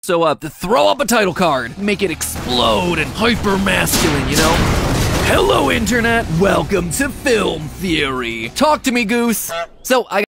So, throw up a title card. Make it explode and hyper-masculine, you know? Hello, Internet. Welcome to Film Theory. Talk to me, Goose. So, I